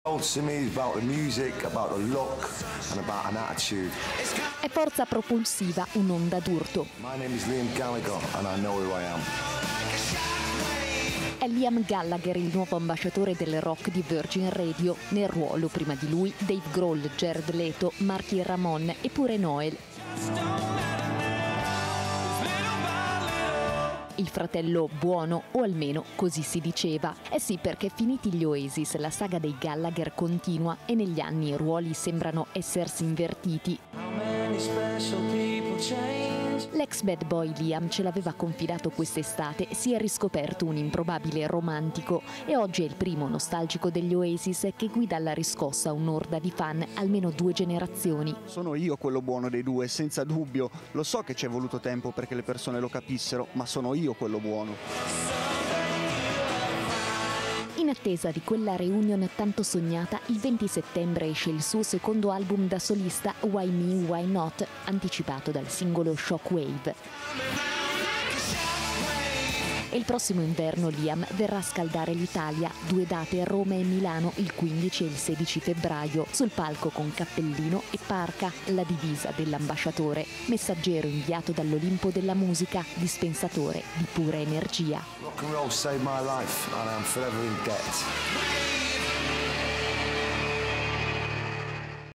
To me it's about the music, about the look and about an attitude. È forza propulsiva, un'onda d'urto. My name is Liam Gallagher and I know who I am. È Liam Gallagher, il nuovo ambasciatore del rock di Virgin Radio. Nel ruolo, prima di lui, Dave Grohl, Jared Leto, Marky Ramone e pure Noel. Il fratello buono, o almeno così si diceva. Eh sì, perché finiti gli Oasis, la saga dei Gallagher continua e negli anni i ruoli sembrano essersi invertiti. L'ex bad boy Liam ce l'aveva confidato quest'estate, si è riscoperto un improbabile romantico e oggi è il primo nostalgico degli Oasis che guida alla riscossa un'orda di fan, almeno 2 generazioni. Sono io quello buono dei due, senza dubbio. Lo so che ci è voluto tempo perché le persone lo capissero, ma sono io quello buono. In attesa di quella reunion tanto sognata, il 20 settembre esce il suo secondo album da solista, Why Me, Why Not, anticipato dal singolo Shockwave. E il prossimo inverno Liam verrà a scaldare l'Italia, 2 date a Roma e Milano, il 15 e il 16 febbraio, sul palco con cappellino e parca, la divisa dell'ambasciatore, messaggero inviato dall'Olimpo della musica, dispensatore di pura energia. Rock and roll saved my life and I'm forever in debt.